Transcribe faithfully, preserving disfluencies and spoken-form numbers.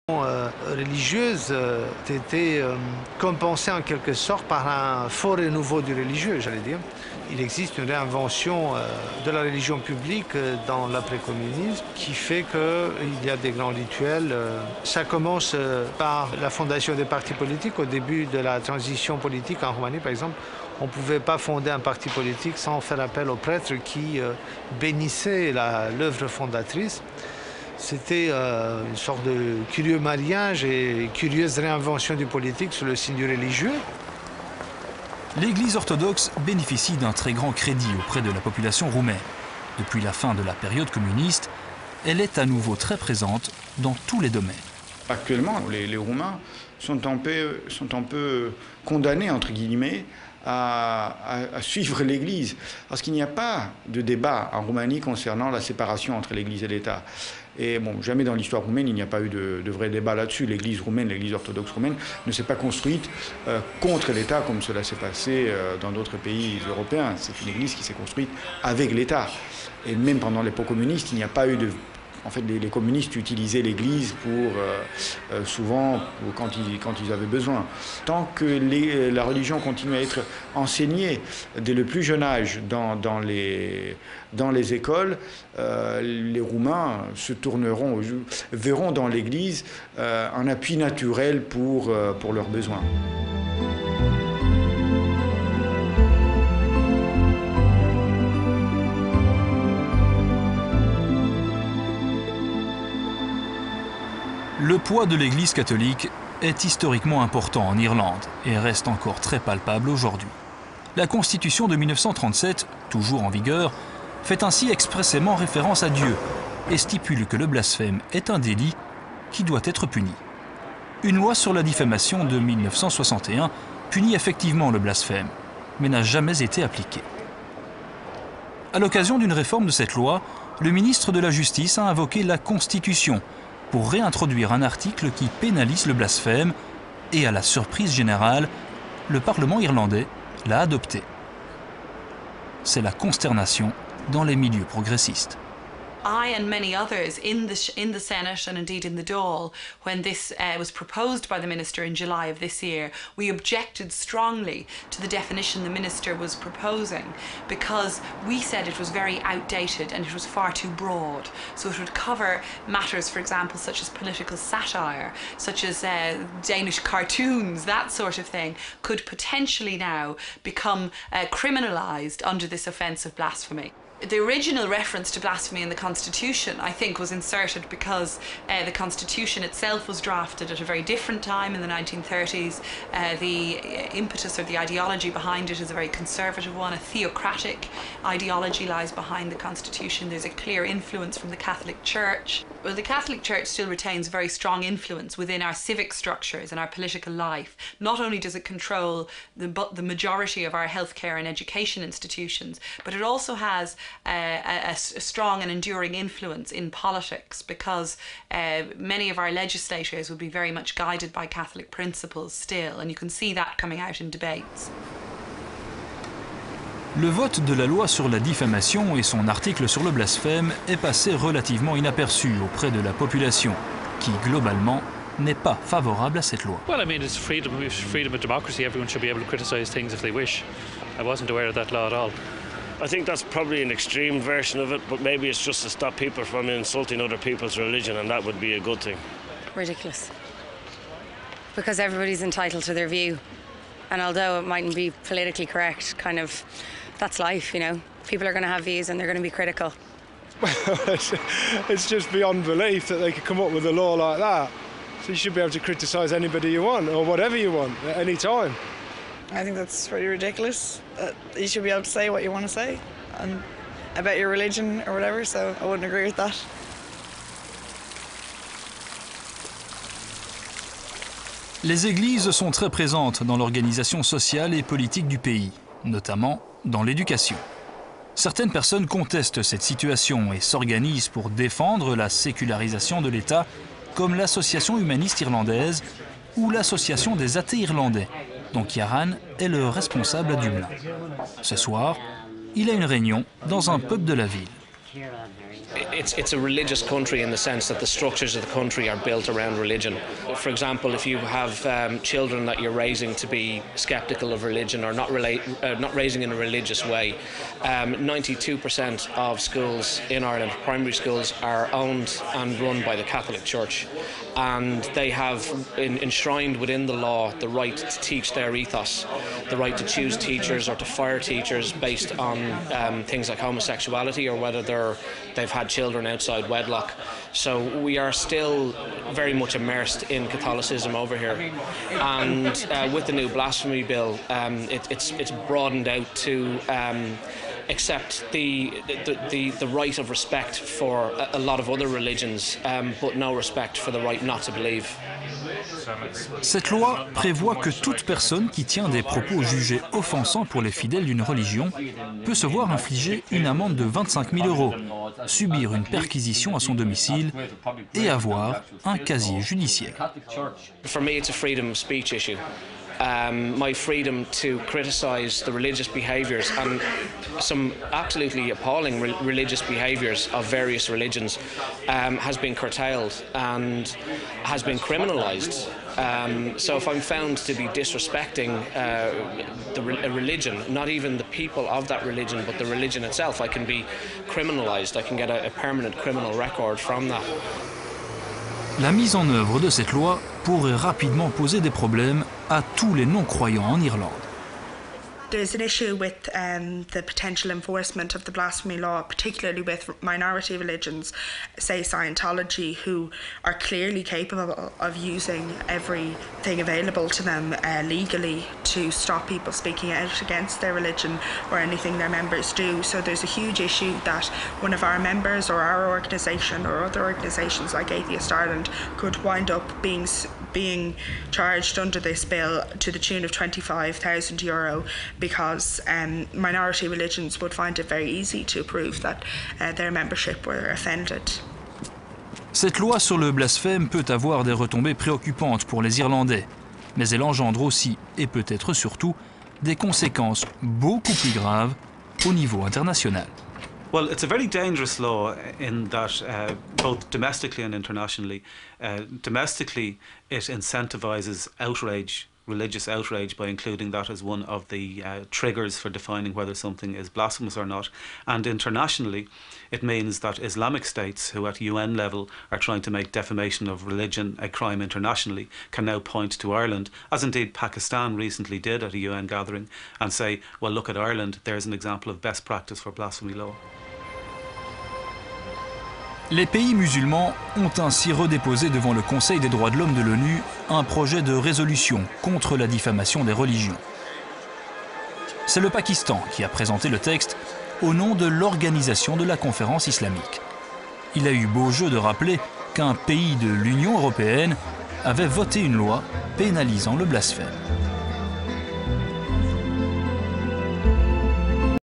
Euh, religieuse euh, était euh, compensée en quelque sorte par un fort renouveau du religieux, j'allais dire. Il existe une réinvention euh, de la religion publique euh, dans l'après-communisme qui fait qu'il y a des grands rituels. Euh, ça commence euh, par la fondation des partis politiques. Au début de la transition politique en Roumanie, par exemple, on ne pouvait pas fonder un parti politique sans faire appel aux prêtres qui euh, bénissaient l'œuvre fondatrice. C'était euh, une sorte de curieux mariage et curieuse réinvention du politique sous le signe du religieux. L'Église orthodoxe bénéficie d'un très grand crédit auprès de la population roumaine. Depuis la fin de la période communiste, elle est à nouveau très présente dans tous les domaines. Actuellement, les, les Roumains sont un peu, sont un peu condamnés, entre guillemets, à, à, à suivre l'Église. Parce qu'il n'y a pas de débat en Roumanie concernant la séparation entre l'Église et l'État. Et bon, jamais dans l'histoire roumaine, il n'y a pas eu de, de vrai débat là-dessus. L'Église roumaine, l'Église orthodoxe roumaine ne s'est pas construite euh, contre l'État comme cela s'est passé euh, dans d'autres pays européens. C'est une Église qui s'est construite avec l'État. Et même pendant l'époque communiste, il n'y a pas eu de... En fait, les, les communistes utilisaient l'Église pour, euh, euh, souvent, pour quand, ils, quand ils avaient besoin. Tant que les, la religion continue à être enseignée dès le plus jeune âge dans, dans, les, dans les écoles, euh, les Roumains se tourneront, verront dans l'Église euh, un appui naturel pour, euh, pour leurs besoins. Le poids de l'Église catholique est historiquement important en Irlande et reste encore très palpable aujourd'hui. La Constitution de mille neuf cent trente-sept, toujours en vigueur, fait ainsi expressément référence à Dieu et stipule que le blasphème est un délit qui doit être puni. Une loi sur la diffamation de mille neuf cent soixante et un punit effectivement le blasphème, mais n'a jamais été appliquée. À l'occasion d'une réforme de cette loi, le ministre de la Justice a invoqué la Constitution pour réintroduire un article qui pénalise le blasphème et, à la surprise générale, le Parlement irlandais l'a adopté. C'est la consternation dans les milieux progressistes. I and many others in the, in the Senate and indeed in the Dáil, when this uh, was proposed by the Minister in July of this year, we objected strongly to the definition the Minister was proposing because we said it was very outdated and it was far too broad. So it would cover matters, for example, such as political satire, such as uh, Danish cartoons, that sort of thing, could potentially now become uh, criminalised under this offence of blasphemy. The original reference to blasphemy in the Constitution, I think, was inserted because uh, the Constitution itself was drafted at a very different time in the nineteen thirties. Uh, the impetus or the ideology behind it is a very conservative one. A theocratic ideology lies behind the Constitution. There's a clear influence from the Catholic Church. Well, the Catholic Church still retains very strong influence within our civic structures and our political life. Not only does it control the, the majority of our healthcare and education institutions, but it also has Uh, a, a strong and enduring influence in politics because uh, many of our legislators would be very much guided by Catholic principles still, and you can see that coming out in debates. Le vote de la loi sur la diffamation et son article sur le blasphème est passé relativement inaperçu auprès de la population, qui globalement n'est pas favorable à cette loi. Well, I mean, it's freedom, freedom of democracy. Everyone should be able to criticise things if they wish. I wasn't aware of that law at all. I think that's probably an extreme version of it, but maybe it's just to stop people from insulting other people's religion, and that would be a good thing. Ridiculous. Because everybody's entitled to their view. And although it mightn't be politically correct, kind of, that's life, you know. People are going to have views and they're going to be critical. Well, it's just beyond belief that they could come up with a law like that. So you should be able to criticise anybody you want, or whatever you want, at any time. I think that's pretty ridiculous. Uh, you should be able to say what you want to say and about your religion or whatever, so I wouldn't agree with that. Les églises sont très présentes dans l'organisation sociale et politique du pays, notamment dans l'éducation. Certaines personnes contestent cette situation et s'organisent pour défendre la sécularisation de l'État, comme l'Association humaniste irlandaise ou l'Association des athées irlandais, dont Kieran est le responsable à Dublin. Ce soir, il a une réunion dans un pub de la ville. it's, it's a religious country in the sense that the structures of the country are built around religion. For example, if you have um, children that you're raising to be skeptical of religion or not, relate, uh, not raising in a religious way, um, ninety-two percent of schools in Ireland, primary schools, are owned and run by the Catholic Church. And they have in, enshrined within the law the right to teach their ethos, the right to choose teachers or to fire teachers based on um, things like homosexuality or whether they're, they've had children outside wedlock. So we are still very much immersed in Catholicism over here. And uh, with the new blasphemy bill, um, it, it's, it's broadened out to um, accept the, the, the, the right of respect for a, a lot of other religions, um, but no respect for the right not to believe. Cette loi prévoit que toute personne qui tient des propos jugés offensants pour les fidèles d'une religion peut se voir infliger une amende de vingt-cinq mille euros, subir une perquisition à son domicile et avoir un casier judiciaire. For me, it's a freedom of speech issue. Um, my freedom to criticise the religious behaviours and some absolutely appalling re religious behaviours of various religions um, has been curtailed and has been criminalised. Um, so if I'm found to be disrespecting uh, the re a religion, not even the people of that religion, but the religion itself, I can be criminalised. I can get a, a permanent criminal record from that. La mise en œuvre de cette loi pourrait rapidement poser des problèmes à tous les non-croyants en Irlande. There's an issue with um, the potential enforcement of the blasphemy law, particularly with minority religions, say Scientology, who are clearly capable of using everything available to them uh, legally to stop people speaking out against their religion or anything their members do. So there's a huge issue that one of our members or our organisation or other organisations like Atheist Ireland could wind up being being charged under this bill to the tune of twenty-five thousand euro because um, minority religions would find it very easy to prove that uh, their membership were offended. Cette loi sur le blasphème peut avoir des retombées préoccupantes pour les Irlandais, mais elle engendre aussi, et peut-être surtout, des conséquences beaucoup plus graves au niveau international. Well, it's a very dangerous law in that uh, both domestically and internationally. Uh, domestically, it incentivises outrage, religious outrage, by including that as one of the uh, triggers for defining whether something is blasphemous or not. And internationally, it means that Islamic states, who at U N level are trying to make defamation of religion a crime internationally, can now point to Ireland, as indeed Pakistan recently did at a U N gathering, and say, well, look at Ireland, there's an example of best practice for blasphemy law. Les pays musulmans ont ainsi redéposé devant le Conseil des droits de l'homme de l'ONU un projet de résolution contre la diffamation des religions. C'est le Pakistan qui a présenté le texte au nom de l'Organisation de la Conférence islamique. Il a eu beau jeu de rappeler qu'un pays de l'Union européenne avait voté une loi pénalisant le blasphème.